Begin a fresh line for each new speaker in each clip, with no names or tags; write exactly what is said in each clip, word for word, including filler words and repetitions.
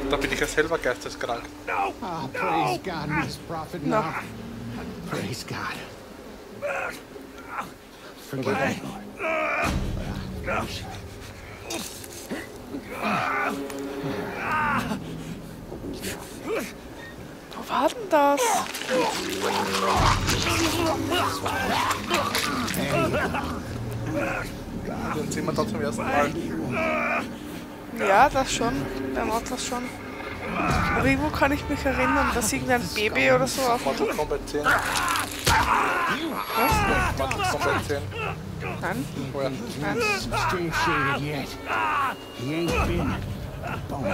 Da bin ich ja selber geisteskrank.
No! Oh, praise God, Miss Prophet. No. Praise God. Forgive me, Lord.
Wo war denn das?
Den sehen wir da zum ersten Mal.
Ja, das schon. Beim Atlas schon. Aber irgendwo kann ich mich erinnern, dass irgendein Baby oder so auf
Mortal Kombat zehn.
Was?
Mortal Kombat zehn.
Nein?
Oh ja.
Nein.
Substantiated yet. He ain't been born.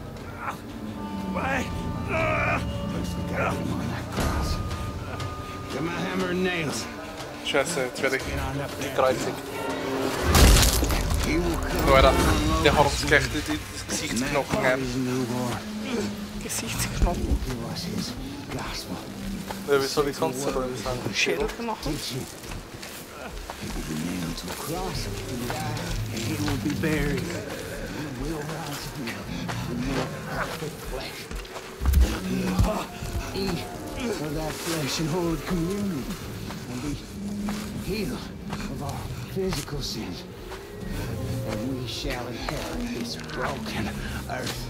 Get my hammer and nails.
Scheiße, jetzt werde ich gekreuzigt. So, Alter, der haut uns gleich die, die, das Gesichtsknochen ein.
Gesichtsknochen.
Ja, wie soll ich sonst so sagen?
Schädelknochen.
Of that flesh and hold communion and be healed of our physical sins, and we shall inherit this broken earth.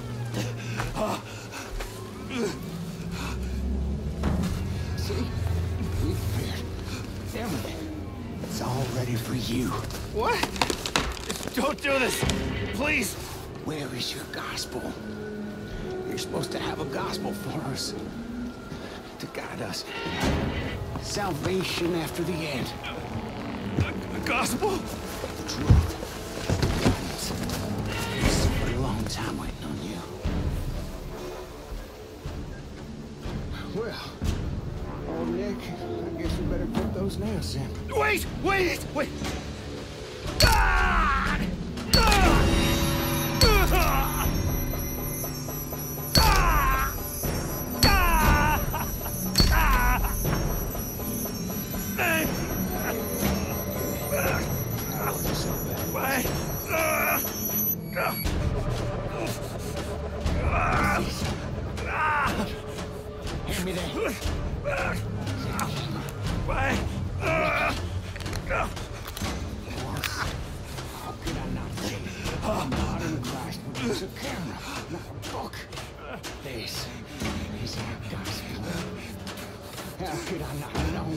See, we've prepared everything. It's all ready for you.
What?
Don't do this, please. Where is your gospel? You're supposed to have a gospel for us. To guide us. Salvation after the end. The gospel? The truth. It's been a long time waiting on you. Well, old Nick, I guess we better put those nails in. Wait! Wait! Wait! Ah! Ah! Hand me that. How could I not say modern Christ would use a camera, not a book? This is our gospel. How could I not know?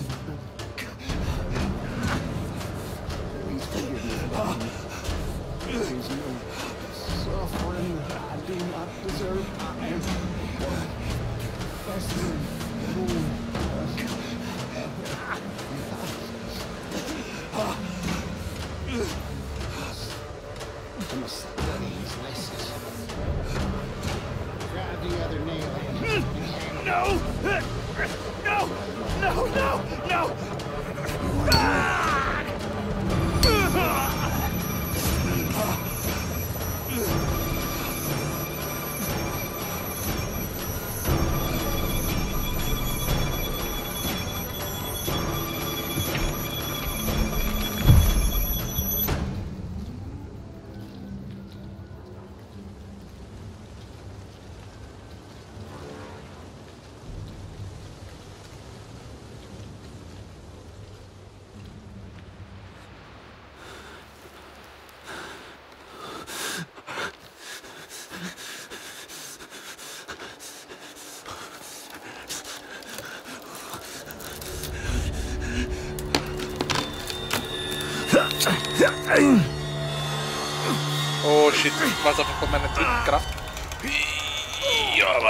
Please forgive me. There is no suffering that I do not deserve. I am festering wound. I must study his lessons. Grab the other nail in. No! No! No! No! No! Ah!
Oh shit, ich weiß einfach von meiner dritten Kraft. Ja.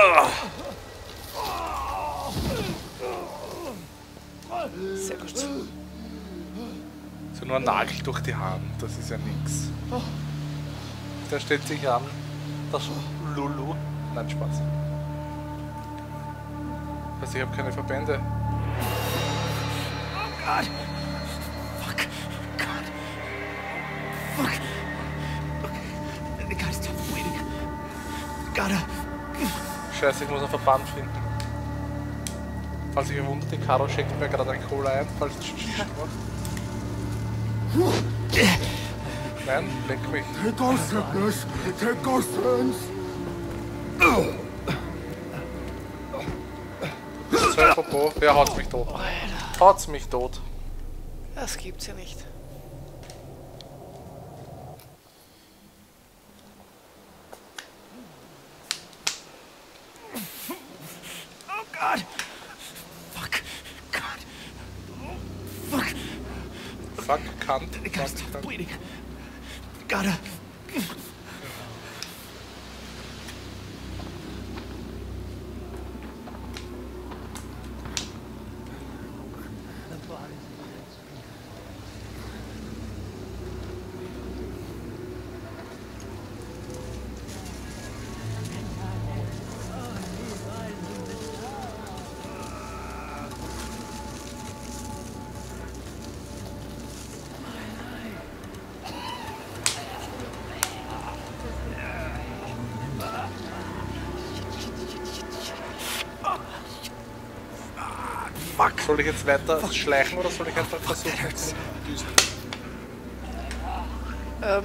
Sehr gut.
So nur ein Nagel durch die Hand, das ist ja nix. Der stellt sich an, das Lulu. Nein, Spaß. Also ich habe keine Verbände.
Oh Gott! Fuck! God! Fuck! Okay. Gotta stop waiting. Gotta.
Scheiße, ich muss einen Verband finden. Falls ich wundert, die Caro schenkt mir gerade ein Cola ein, falls es Schicht macht. Nein, leck mich.
Take our sickness, take our sins.
Apropos, wer haut's mich tot? Haut's mich tot.
Das gibt's ja nicht.
Oh God! Fuck! God! Oh, fuck!
Fuck, Kant.
I gotta
Fuck,
stop
Kant.
bleeding. Gotta.
Fuck. Soll ich jetzt weiter schleichen oder soll ich einfach versuchen zu düsen?
Ähm.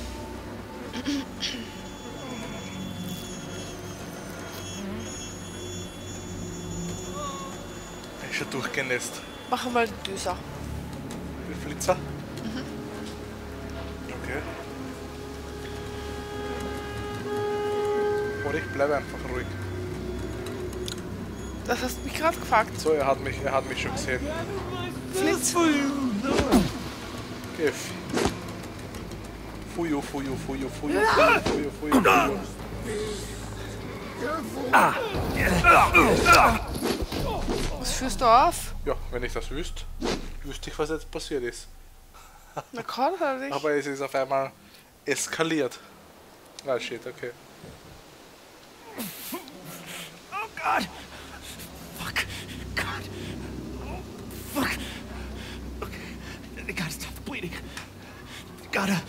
Ich schon durchgenässt.
Machen wir den Düser.
Die Flitzer? Mhm. Okay. Oder ich bleibe einfach ruhig.
Das hast du mich gerade gefragt.
So, er hat mich, er hat mich schon gesehen.
Flitz.
Gif. Fuyu, fuyu, fuyu, fuyu, fuyu, fuyu, fuyu, fuyu.
Was führst du auf?
Ja, wenn ich das wüsste, wüsste ich, was jetzt passiert ist.
Na kann halt nicht.
Aber es ist auf einmal eskaliert. Ah, shit, okay.
Oh God! Fuck! God! Oh, fuck! Okay, I gotta stop the bleeding. Gotta.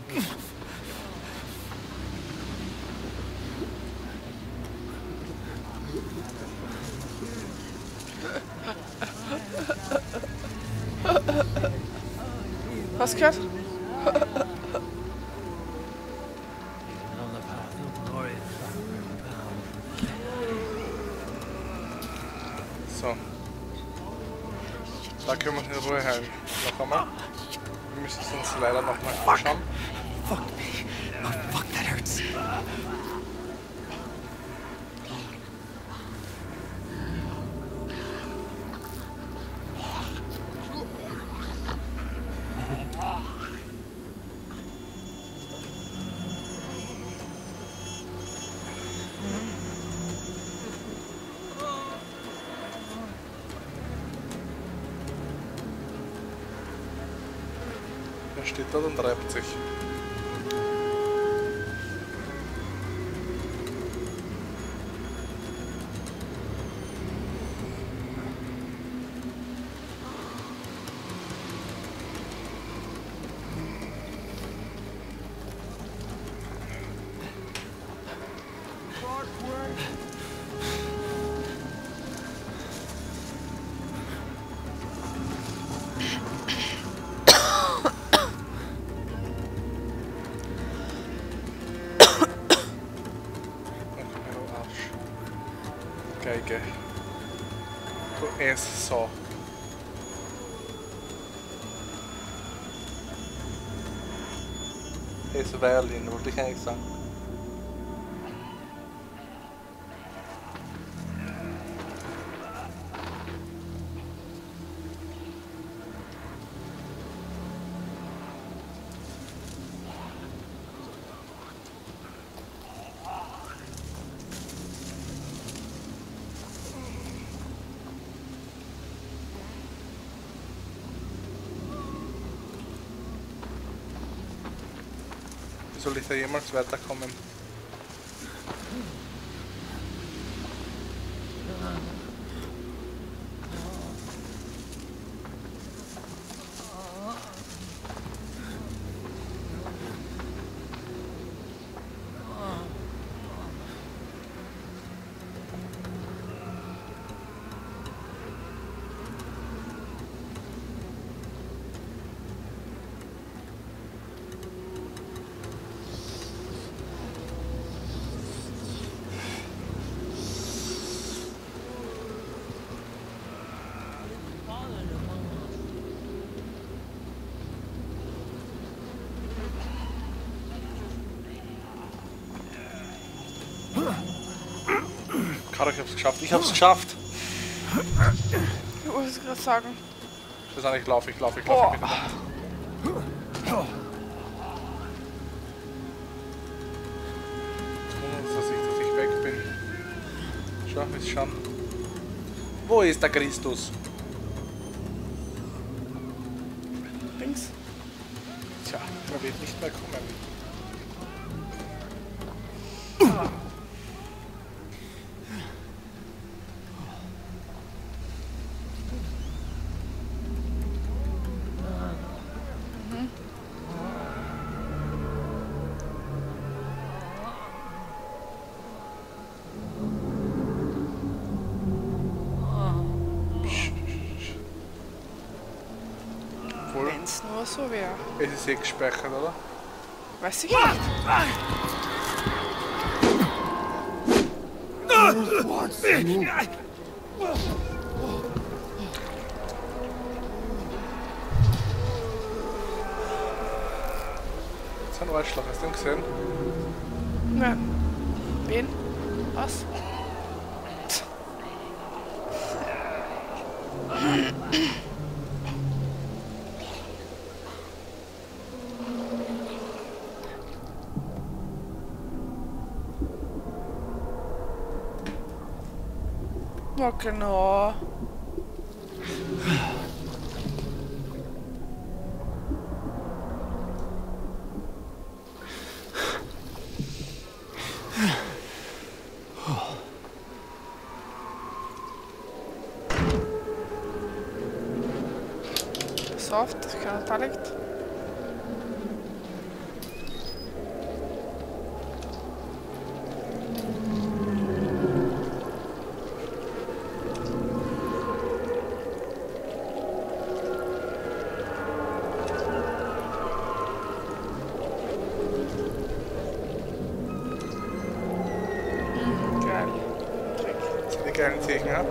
Was gehört?
So. Da können wir uns in Ruhe heilen. Noch einmal. Wir müssen es uns leider nochmal anschauen.
Fuck me. Oh, fuck, that hurts.
Er steht dort und reibt sich. Geige. Du Ess-Sau. Ess-Violin, wollte ich eigentlich sagen. Soll ich da jemals weiterkommen? Caro, ich hab's geschafft. Ich hab's geschafft!
Ich muss es gerade sagen.
Ich weiß nicht, ich laufe, ich laufe, ich laufe. Dass ich, dass ich weg bin. Schau, jetzt schauen. Wo ist der Christus?
Links.
Tja, der wird nicht mehr kommen. Obwohl,
Wenn es nur so wäre.
es ist eh gespeichert, oder?
Weiß ich nicht.
Das ist ein Arschloch, hast du ihn gesehen?
Nein. Wen? Was? Ja, genau. Pass auf, das kann da liegt. Geil. Trick.
Das sind die geilen Zeichen, ja?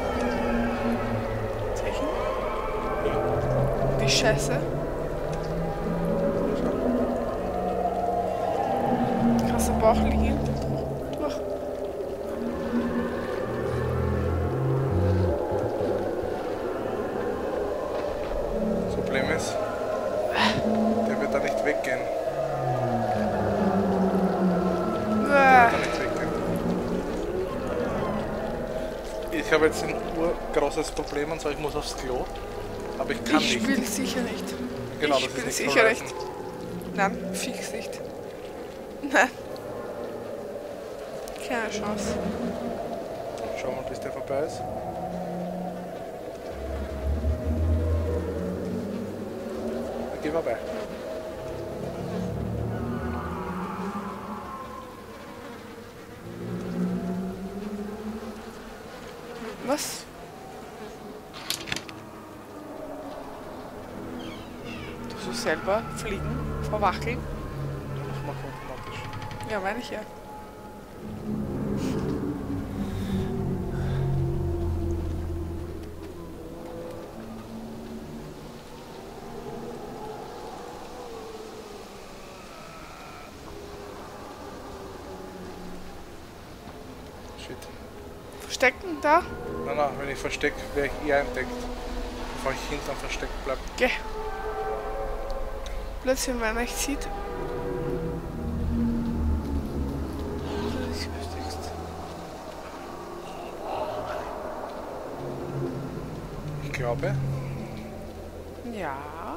Zeichen. Die Scheiße. Kannst du Bauch liegen? Durch.
Das Problem ist, der wird da nicht weggehen.
Bäh.
Da nicht weggehen. Ich habe jetzt ein urgroßes Problem und zwar ich muss aufs Klo. Aber ich kann
Ich
nicht.
spiele sicher nicht.
Genau,
ich
das ist
spiele
nicht
sicher
verweisen.
nicht. Nein, fix nicht. Nein. Keine Chance.
Schau mal, bis der vorbei ist. Dann geh vorbei.
Was? Du sollst selber fliegen, verwackeln?
Ich mache automatisch.
Ja, meine ich ja.
Shit.
Verstecken da?
Nein, nein, wenn ich verstecke, wäre ich eher entdeckt. Bevor ich hinterm Versteck bleibe.
Geh. Plötzlich, wenn man nicht sieht. Dass du dich versteckst.
Ich glaube.
Ja.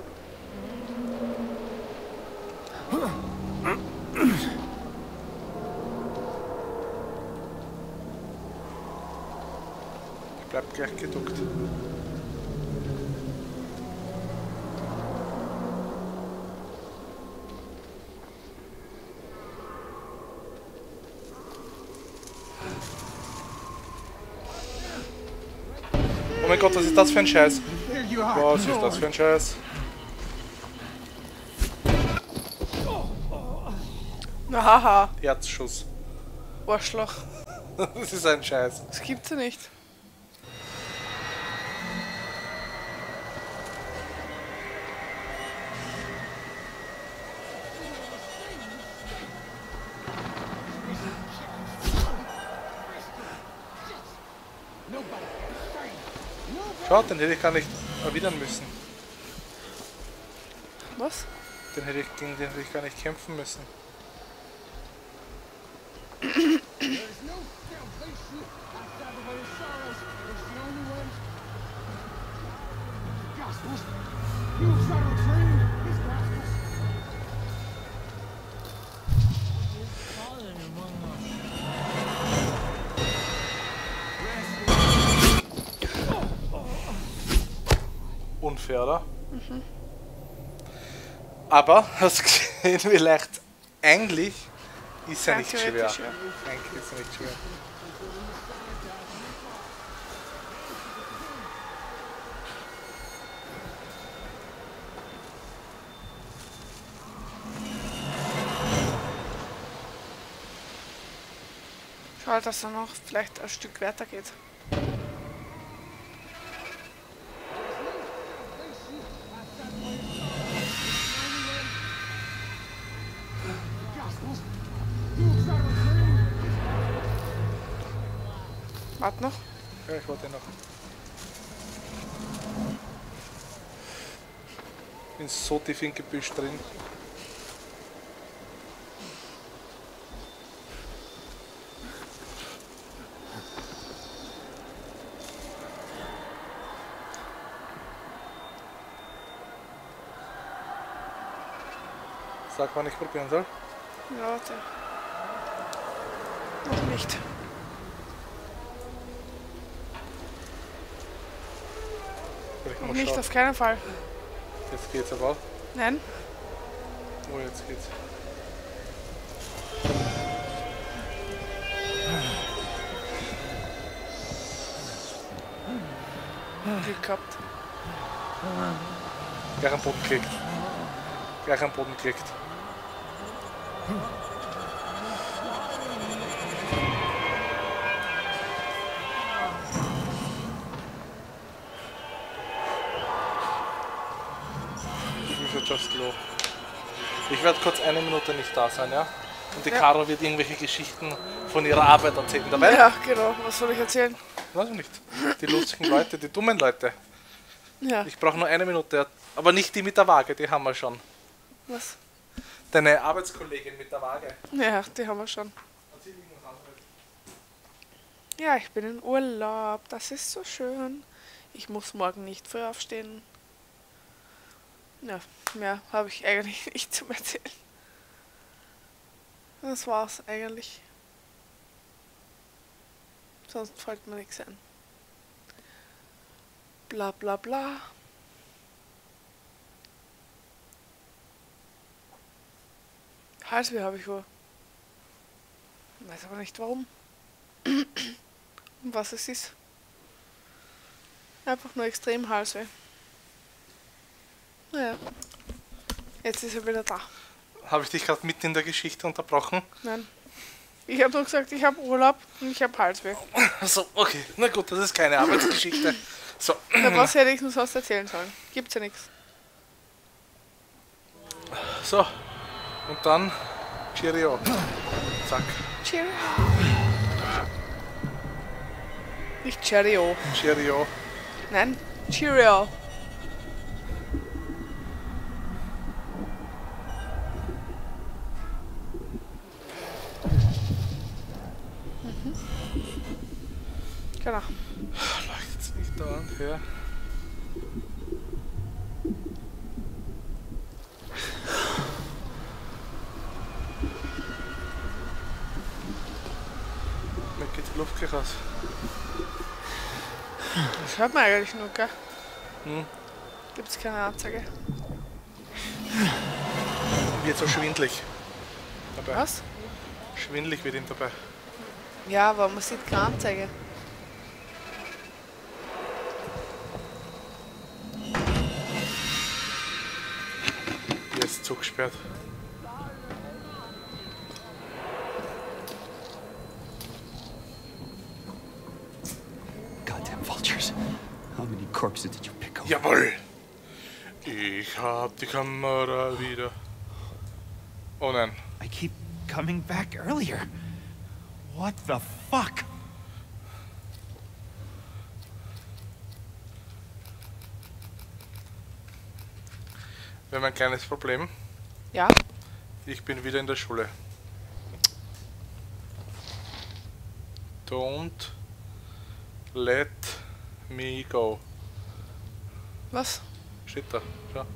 Ich bleib gleich geduckt. Oh mein Gott, was ist das für ein Scheiß?
There you are.
Was ist das für ein Scheiß?
Haha.
Herzschuss.
Arschloch.
Das ist ein Scheiß.
Das gibt's ja nicht.
Schau, den hätte ich gar nicht erwidern müssen.
Was?
Den hätte ich, gegen den hätte ich gar nicht kämpfen müssen. Unfair, oder? Mhm. Aber, hast du gesehen, wie leicht eigentlich ist ja nicht schwer.
Ja.
Eigentlich ist er nicht schwer.
Schau, dass er noch vielleicht ein Stück weiter geht. Warte noch.
Ja, ich warte noch. Bin so tief im Gebüsch drin. Sag, wann ich probieren soll.
Ja, warte. Noch nicht. Noch nicht,
schauen.
auf keinen Fall.
Jetzt geht's aber auch.
Nein.
Oh, jetzt geht's.
Glück gehabt.
Gleich am Boden gekriegt. Gleich am Boden gekriegt. Just low. Ich werde kurz eine Minute nicht da sein, ja? Und die
Ja.
Caro wird irgendwelche Geschichten von ihrer Arbeit erzählen dabei.
Ja, genau. Was soll ich erzählen?
Weiß ich nicht. Die lustigen Leute, die dummen Leute.
Ja.
Ich brauche nur eine Minute, aber nicht die mit der Waage, die haben wir schon.
Was?
Deine Arbeitskollegin mit der Waage.
Ja, die haben wir schon. Ja, ich bin in Urlaub. Das ist so schön. Ich muss morgen nicht früh aufstehen. Ja, mehr habe ich eigentlich nicht zum Erzählen. Das war's eigentlich. Sonst fällt mir nichts ein. Bla bla bla. Halsweh habe ich wohl. Weiß aber nicht warum. Und was es ist. Einfach nur extrem Halsweh. Naja. Jetzt ist er wieder da.
Habe ich dich gerade mitten in der Geschichte unterbrochen?
Nein. Ich habe nur gesagt, ich habe Urlaub und ich habe Halsweh.
Also, okay. Na gut, das ist keine Arbeitsgeschichte. So.
Ja, was hätte ich nur sonst erzählen sollen? Gibt's ja nichts.
So. Und dann Cheerio. Zack.
Cheerio. Nicht Cheerio.
Cheerio.
Nein, Cheerio. Mhm. Genau.
Leuchtet's nicht da an, ja. Mir geht die Luft gleich aus.
Das hört man eigentlich nur, gell?
Hm.
Gibt's keine Anzeige.
Wird so schwindlig. Dabei.
Was?
Schwindlig wird ihm dabei.
Ja, aber man sieht keine Anzeige.
Hier ist zugesperrt.
Goddamn vultures. How many corpses did you pick up?
Jawohl! Ich hab die Kamera wieder. Oh nein.
I keep coming back earlier. What the fuck?
Wir haben ein kleines Problem.
Ja?
Ich bin wieder in der Schule. Don't let me go.
Was?
Steht da, schau.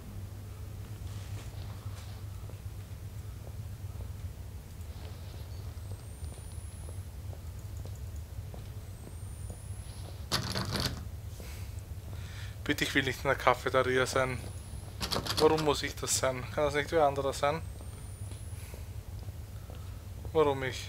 Bitte, ich will nicht in der Cafeteria sein. Warum muss ich das sein? Kann das nicht wer anderer sein? Warum ich?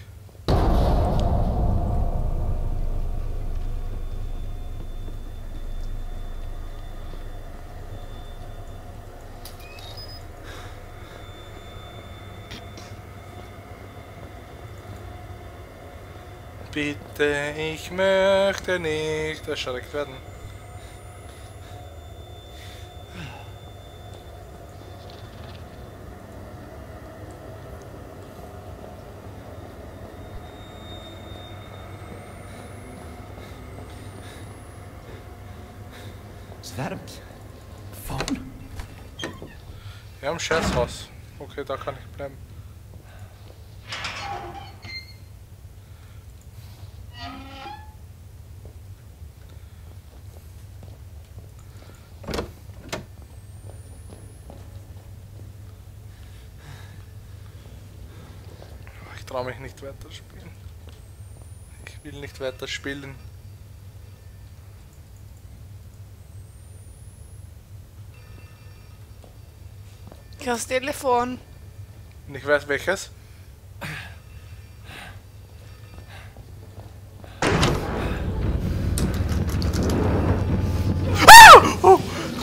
Bitte, ich möchte nicht erschreckt werden.
Is that a phone?
Ja, im Scheißhaus. Okay, da kann ich bleiben. Ich traue mich nicht weiter spielen. Ich will nicht weiter spielen.
Das Telefon.
Und ich weiß welches. Oh!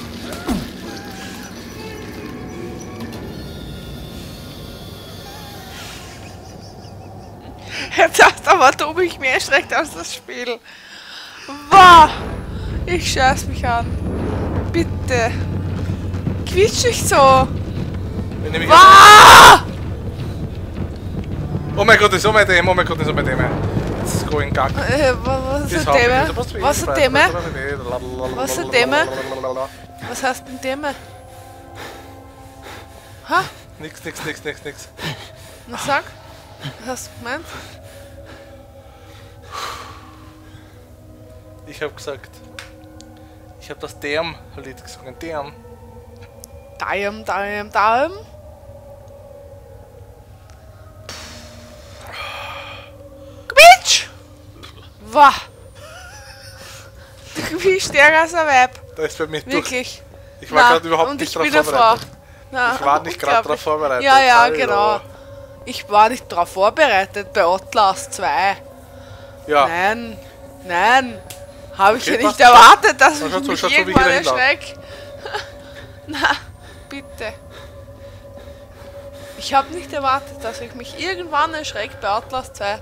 Jetzt hast aber du mich mehr erschreckt als das Spiel. Wow! Ich scheiß mich an. Bitte. Quietsch nicht so.
Wenn ich mich
Wow!
Oh mein Gott, das ist so mein Thema, oh mein Gott, das ist so mein Thema. Das ist going gack.
Äh, wa- was ist ein Thema? Was ist ein Thema? Was ist ein Thema? Was heißt ein Thema? Ha?
Nix, nix, nix, nix, nix.
Na sag. Was hast du gemeint?
Ich hab gesagt, ich hab das Damn-Lied gesungen. Damn.
Daim, daim, daim. Quietsch! Wah! Du quietschst stärker als ein Weib.
Da ist bei mir durch.
Wirklich.
Ich war
Na,
gerade überhaupt
und
nicht
ich
drauf
bin eine Frau.
vorbereitet.
Na,
Ich war nicht gerade
unglaublich.
drauf vorbereitet.
Ja, ja,
Hallo.
genau. Ich war nicht darauf vorbereitet bei Outlast zwei.
Ja,
Nein, nein. Habe ich
Okay,
ja nicht
passt.
erwartet, dass
Schau
ich
zu,
mich
schau zu, wie ich
irgendwann
wieder hinlaufe.
erschrecke. Na, bitte. Ich habe nicht erwartet, dass ich mich irgendwann erschrecke bei Outlast zwei.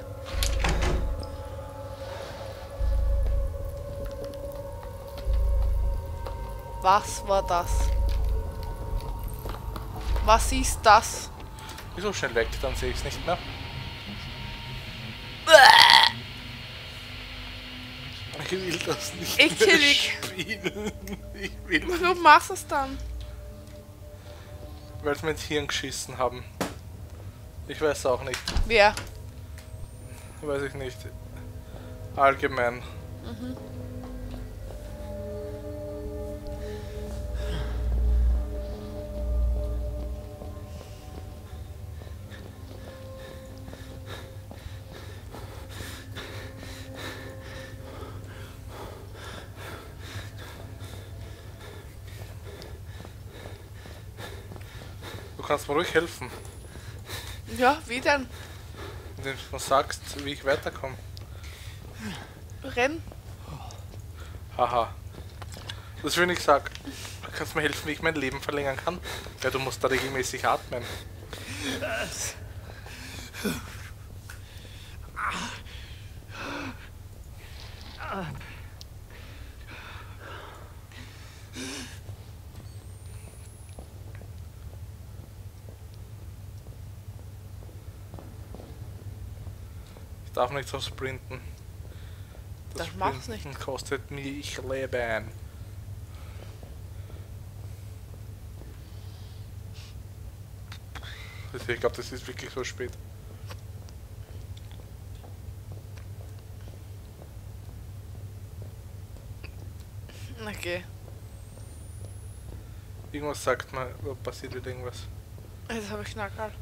Was war das? Was ist das?
ist so schnell weg, dann sehe ich es nicht mehr. Ich will das nicht mehr
Ekelig.
spielen. Ich will,
Warum machst du es dann?
weil sie mir ins Hirn geschissen haben. Ich weiß auch nicht.
Wer?
Weiß ich nicht. Allgemein. Du kannst mir ruhig helfen,
Ja, wie denn?
indem du mir sagst, wie ich weiterkomme.
Renn.
Haha. Das will ich sagen. Du kannst mir helfen, wie ich mein Leben verlängern kann. Ja, du musst da regelmäßig atmen. Ich darf nicht so sprinten.
Das mach's nicht.
Sprinten kostet mich Leben. das hier. Ich glaube, das ist wirklich so spät.
Okay.
Irgendwas sagt man, da passiert wieder irgendwas.
Jetzt habe ich Knackerl.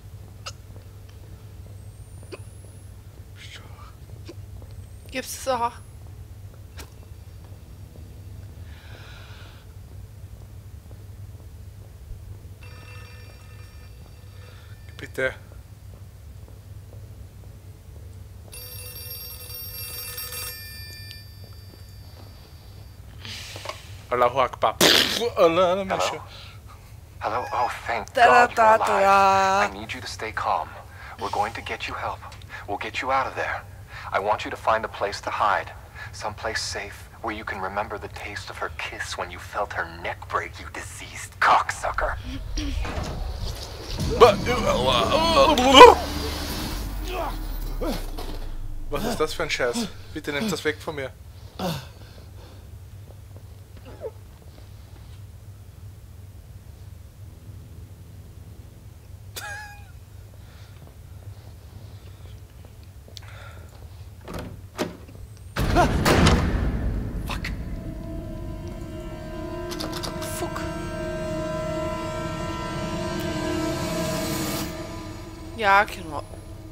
Gibt's das auch?
Bitte. Allahu Akbar. Allah,
Hello? Hello? Oh, thank
Da, da,
God
da,
you're alive.
da.
I need you to stay calm. We're going to get you help. We'll get you out of there. I want you to find a place to hide. Someplace safe where you can remember the taste of her kiss when you felt her neck break, you diseased cocksucker.
Was ist das für ein Scheiß? Bitte nehmt das weg von mir.
Fuck.
Fuck. Ja, genau.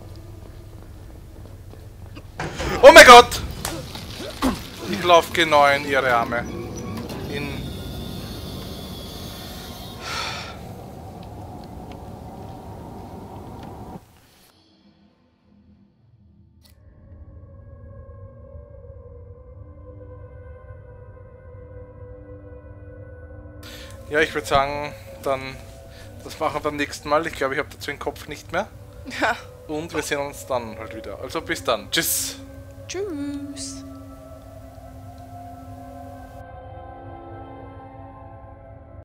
Oh mein Gott! Ich laufe genau in ihre Arme. In... Ja, ich würde sagen, dann das machen wir beim nächsten Mal. Ich glaube, ich habe dazu den Kopf nicht mehr.
Ja.
Und wir sehen uns dann halt wieder. Also bis dann. Tschüss.
Tschüss.